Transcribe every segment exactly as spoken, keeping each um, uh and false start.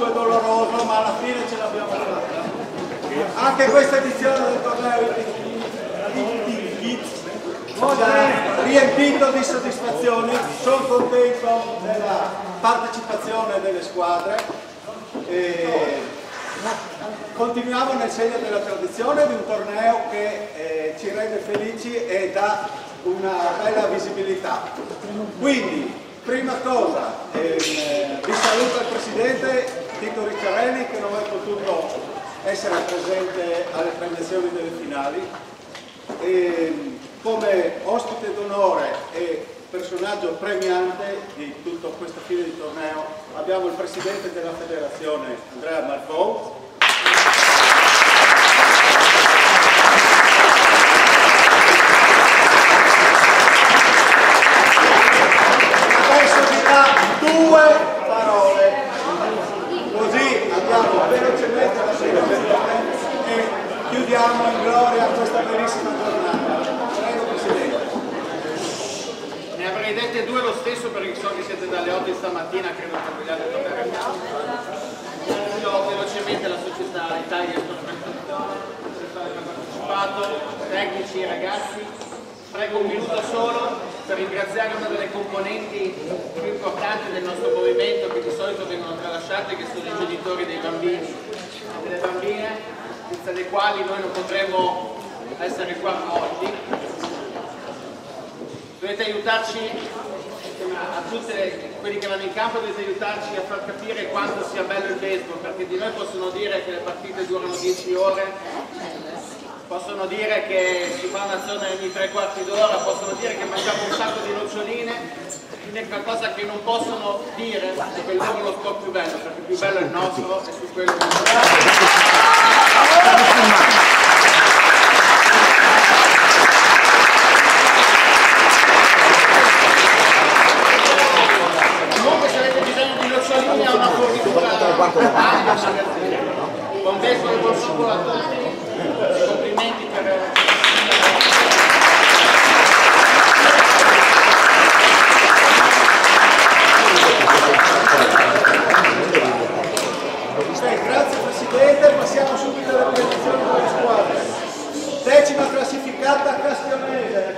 arduo e doloroso, ma alla fine ce l'abbiamo fatta. Anche questa edizione del torneo ci ha riempito di soddisfazioni. Sono contento della partecipazione delle squadre e continuiamo nel segno della tradizione di un torneo che eh, ci rende felici e dà una bella visibilità. Quindi, prima cosa, eh, vi saluta il Presidente Tito Ricciarelli, che non è potuto essere presente alle premiazioni delle finali. E, come ospite d'onore e personaggio premiante di tutta questa fine di torneo abbiamo il Presidente della Federazione, Andrea Marcou. Due parole, così andiamo velocemente alla seconda e chiudiamo in gloria questa bellissima giornata. Prego Presidente. Ne avrei dette due lo stesso perché so che siete dalle otto di stamattina, credo che vogliate tornare a casa. Io velocemente la società Italia Sportivazione, che ha partecipato, tecnici e ragazzi. Prego un minuto solo per ringraziare una delle componenti più importanti del nostro movimento, che di solito vengono tralasciate, che sono i genitori dei bambini e delle bambine, senza le quali noi non potremmo essere qua oggi. Dovete aiutarci, a tutti quelli che vanno in campo, dovete aiutarci a far capire quanto sia bello il baseball, perché di noi possono dire che le partite durano dieci ore, possono dire che si fa un'azione ogni tre quarti d'ora, possono dire che mangiamo un sacco di noccioline, quindi è qualcosa che non possono dire che il loro è lo sport più bello, perché il più bello è il nostro e su quello che comunque se avete bisogno di noccioline ha una fornitura ampia, buon baseball e buon football a tutti. Complimenti per... Okay, grazie Presidente, passiamo subito alla presentazione delle squadre. Decima classificata Castionese.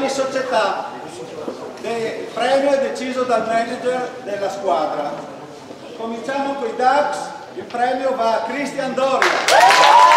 di società. Il premio è deciso dal manager della squadra. Cominciamo con i Ducks, il premio va a Christian Doria.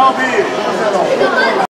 Roby!